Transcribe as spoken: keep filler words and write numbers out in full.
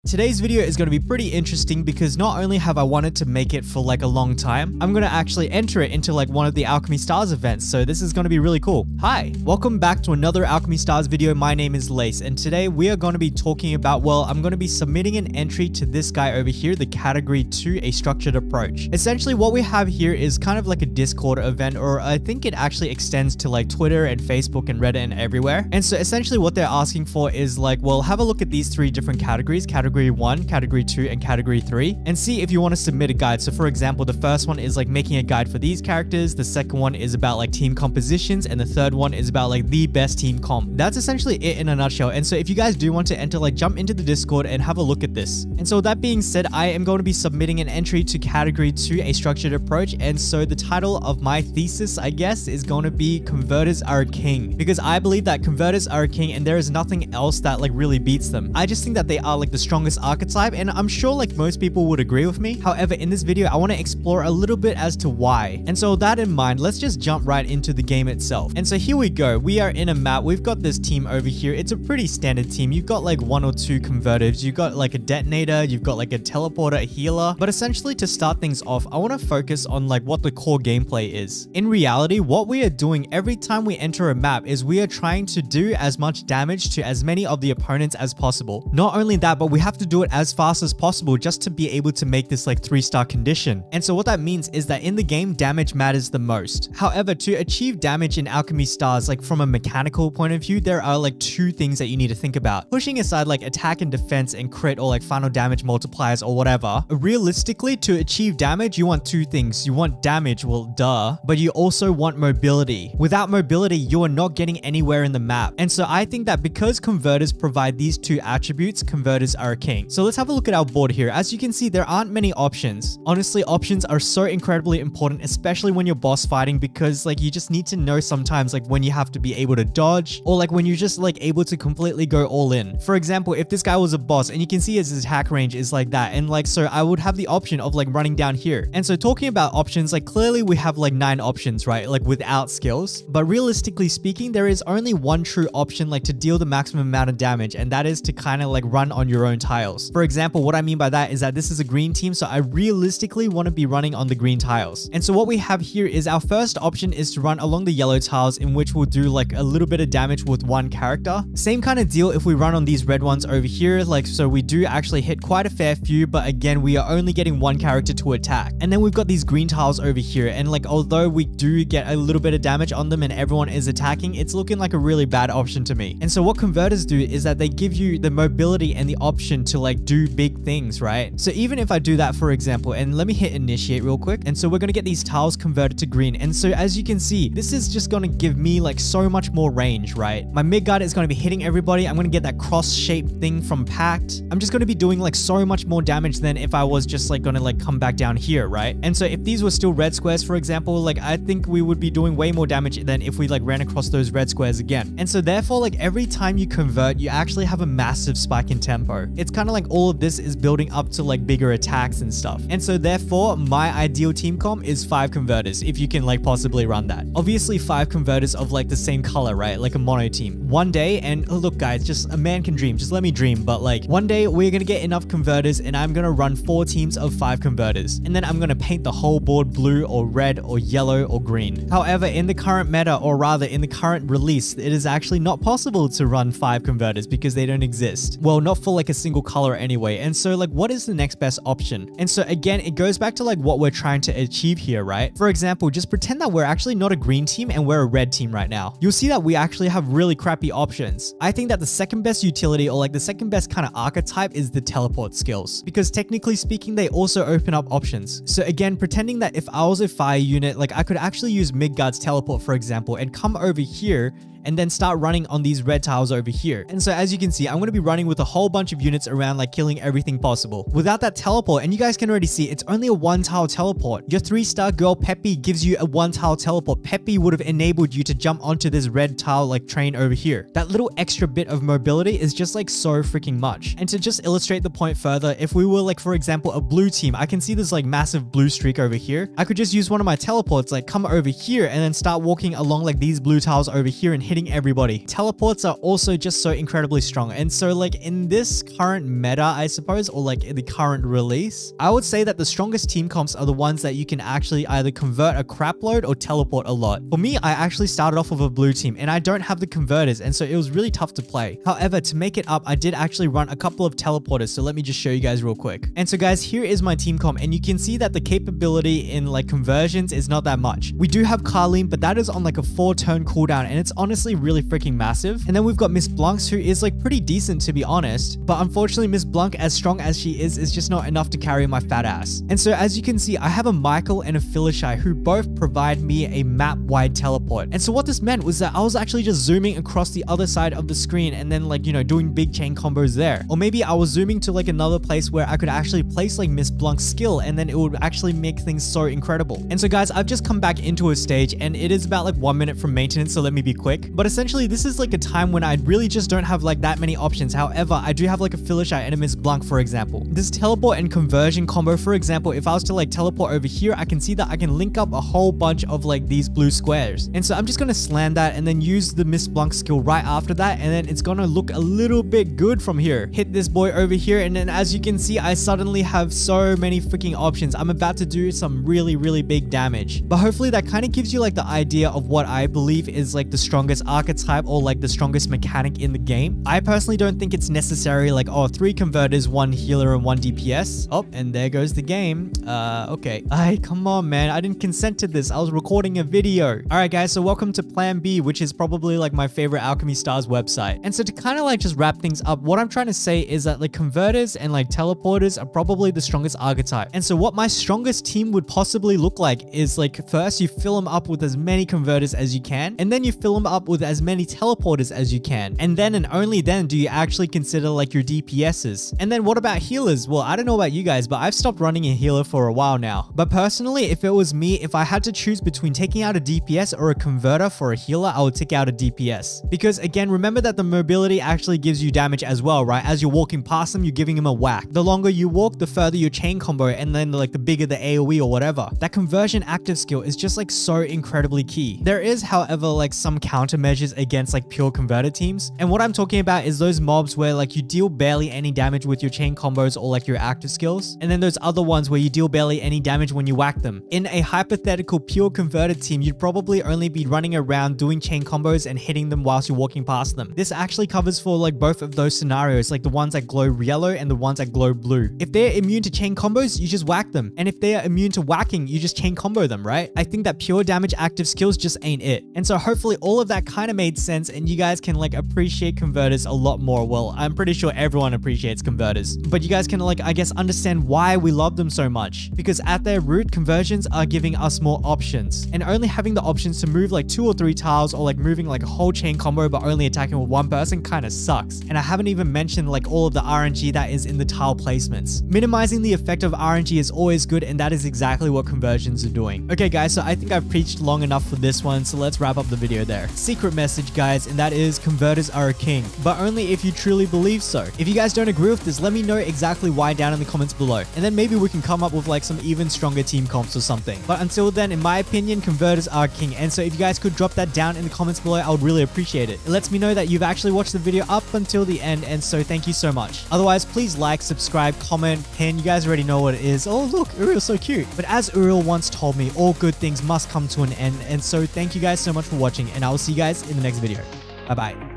Today's video is going to be pretty interesting because not only have I wanted to make it for like a long time, I'm going to actually enter it into like one of the Alchemy Stars events, so this is going to be really cool. Hi, welcome back to another Alchemy Stars video. My name is Lace, and today we are going to be talking about, well, I'm going to be submitting an entry to this guy over here, the category two, a structured approach. Essentially what we have here is kind of like a Discord event, or I think it actually extends to like Twitter and Facebook and Reddit and everywhere. And so essentially what they're asking for is like, well, have a look at these three different categories, category one, category two, and category three, and see if you want to submit a guide. So for example, the first one is like making a guide for these characters, the second one is about like team compositions, and the third one is about like the best team comp. That's essentially it in a nutshell. And so if you guys do want to enter, like jump into the Discord and have a look at this. And so with that being said, I am going to be submitting an entry to category two, a structured approach. And so the title of my thesis, I guess, is going to be Converters Are King, because I believe that converters are a king and there is nothing else that like really beats them. I just think that they are like the strongest archetype, and I'm sure like most people would agree with me. However, in this video, I want to explore a little bit as to why. And so with that in mind, let's just jump right into the game itself. And so here we go. We are in a map. We've got this team over here. It's a pretty standard team. You've got like one or two converters. You've got like a detonator. You've got like a teleporter, a healer. But essentially to start things off, I want to focus on like what the core gameplay is. In reality, what we are doing every time we enter a map is we are trying to do as much damage to as many of the opponents as possible. Not only that, but we have to do it as fast as possible just to be able to make this like three star condition. And so what that means is that in the game, damage matters the most. However, to achieve damage in Alchemy Stars, like from a mechanical point of view, there are like two things that you need to think about. Pushing aside like attack and defense and crit or like final damage multipliers or whatever, realistically to achieve damage, you want two things. You want damage, well duh, but you also want mobility. Without mobility, you are not getting anywhere in the map. And so I think that because converters provide these two attributes, converters are a king. So let's have a look at our board here. As you can see, there aren't many options. Honestly, options are so incredibly important, especially when you're boss fighting, because like you just need to know sometimes like when you have to be able to dodge, or like when you're just like able to completely go all in. For example, if this guy was a boss and you can see his attack range is like that, and like so I would have the option of like running down here. And so talking about options, like clearly we have like nine options, right? Like without skills. But realistically speaking, there is only one true option like to deal the maximum amount of damage, and that is to kind of like run on your own tiles. For example, what I mean by that is that this is a green team, so I realistically want to be running on the green tiles. And so what we have here is our first option is to run along the yellow tiles, in which we'll do like a little bit of damage with one character. Same kind of deal if we run on these red ones over here, like so we do actually hit quite a fair few, but again, we are only getting one character to attack. And then we've got these green tiles over here, and like although we do get a little bit of damage on them and everyone is attacking, it's looking like a really bad option to me. And so what converters do is that they give you the mobility and the option to like do big things, right? So even if I do that, for example, and let me hit initiate real quick, and so we're going to get these tiles converted to green. And so as you can see, this is just going to give me like so much more range, right? My mid guard is going to be hitting everybody. I'm going to get that cross shaped thing from Pact. I'm just going to be doing like so much more damage than if I was just like going to like come back down here, right? And so if these were still red squares, for example, like I think we would be doing way more damage than if we like ran across those red squares again. And so therefore, like every time you convert, you actually have a massive spike in tempo. It's kind of like all of this is building up to like bigger attacks and stuff. And so therefore, my ideal team comp is five converters, if you can like possibly run that. Obviously five converters of like the same color, right? Like a mono team. One day, and oh, look guys, just a man can dream, just let me dream, but like one day we're gonna get enough converters and I'm gonna run four teams of five converters, and then I'm gonna paint the whole board blue or red or yellow or green. However, in the current meta, or rather in the current release, it is actually not possible to run five converters because they don't exist. Well, not for like a single color anyway. And so like what is the next best option? And so again, it goes back to like what we're trying to achieve here, right? For example, just pretend that we're actually not a green team and we're a red team right now. You'll see that we actually have really crappy options. I think that the second best utility, or like the second best kind of archetype, is the teleport skills, because technically speaking, they also open up options. So again, pretending that if I was a fire unit, like I could actually use Midgard's teleport, for example, and come over here and then start running on these red tiles over here. And so as you can see, I'm going to be running with a whole bunch of units around, like killing everything possible. Without that teleport, and you guys can already see, it's only a one tile teleport. Your three star girl Peppy gives you a one tile teleport. Peppy would have enabled you to jump onto this red tile like train over here. That little extra bit of mobility is just like so freaking much. And to just illustrate the point further, if we were like, for example, a blue team, I can see this like massive blue streak over here. I could just use one of my teleports, like come over here and then start walking along like these blue tiles over here and hitting hitting everybody. Teleports are also just so incredibly strong. And so like in this current meta, I suppose, or like in the current release, I would say that the strongest team comps are the ones that you can actually either convert a crap load or teleport a lot. For me, I actually started off with a blue team and I don't have the converters, and so it was really tough to play. However, to make it up, I did actually run a couple of teleporters, so let me just show you guys real quick. And so guys, here is my team comp, and you can see that the capability in like conversions is not that much. We do have Carleen, but that is on like a four turn cooldown, and it's honestly really freaking massive. And then we've got Miss Blancs, who is like pretty decent to be honest, but unfortunately Miss Blanc, as strong as she is, is just not enough to carry my fat ass. And so as you can see, I have a Michael and a Phyllishy who both provide me a map wide teleport. And so what this meant was that I was actually just zooming across the other side of the screen and then like, you know, doing big chain combos there. Or maybe I was zooming to like another place where I could actually place like Miss Blanc's skill, and then it would actually make things so incredible. And so guys, I've just come back into a stage and it is about like one minute from maintenance, so let me be quick. But essentially this is like a time when I really just don't have like that many options. However, I do have like a Phyllishy and a Miss Blanc, for example. This teleport and conversion combo, for example, if I was to like teleport over here, I can see that I can link up a whole bunch of like these blue squares. And so I'm just gonna slam that and then use the Miss Blanc skill right after that, and then it's gonna look a little bit good from here. Hit this boy over here, and then as you can see, I suddenly have so many freaking options. I'm about to do some really, really big damage. But hopefully that kind of gives you like the idea of what I believe is like the strongest archetype or like the strongest mechanic in the game. I personally don't think it's necessary like, oh, three converters, one healer, and one D P S. Oh, and there goes the game. Uh, okay. I come on, man. I didn't consent to this. I was recording a video. All right, guys. So welcome to Plan B, which is probably like my favorite Alchemy Stars website. And so to kind of like just wrap things up, what I'm trying to say is that like converters and like teleporters are probably the strongest archetype. And so what my strongest team would possibly look like is like, first you fill them up with as many converters as you can, and then you fill them up with as many teleporters as you can. And then and only then do you actually consider like your D P Ss. And then what about healers? Well, I don't know about you guys, but I've stopped running a healer for a while now. But personally, if it was me, if I had to choose between taking out a D P S or a converter for a healer, I would take out a D P S. Because again, remember that the mobility actually gives you damage as well, right? As you're walking past them, you're giving them a whack. The longer you walk, the further your chain combo, and then like the bigger the AoE or whatever. That conversion active skill is just like so incredibly key. There is, however, like some countermeasures against like pure converter teams. And what I'm talking about is those mobs where like you deal barely any damage with your chain combos or like your active skills. And then those other ones where you deal barely any damage when you whack them. In a hypothetical pure converted team, you'd probably only be running around doing chain combos and hitting them whilst you're walking past them. This actually covers for like both of those scenarios, like the ones that glow yellow and the ones that glow blue. If they're immune to chain combos, you just whack them. And if they are immune to whacking, you just chain combo them, right? I think that pure damage active skills just ain't it. And so hopefully all of that kind of made sense and you guys can like appreciate converters a lot more. Well, I'm pretty sure everyone appreciates converters, but you guys can like, I guess, understand why we love them so much. Because at their root, conversions are giving us more options, and only having the options to move like two or three tiles or like moving like a whole chain combo but only attacking with one person kind of sucks. And I haven't even mentioned like all of the R N G that is in the tile placements. Minimizing the effect of R N G is always good, and that is exactly what conversions are doing. Okay guys, so I think I've preached long enough for this one, so let's wrap up the video there. Secret message guys, and that is converters are a king, but only if you truly believe so. If you guys don't agree with this, let me know exactly why down in the comments below, and then maybe we can come up with like some even stronger team comps or something. But until then, in my opinion, converters are king, and so if you guys could drop that down in the comments below, I would really appreciate it. It lets me know that you've actually watched the video up until the end, and so thank you so much. Otherwise, please like, subscribe, comment, pin. You guys already know what it is. Oh look, Uriel's so cute. But as Uriel once told me, all good things must come to an end, and so thank you guys so much for watching, and I will see you guys in the next video. Bye bye.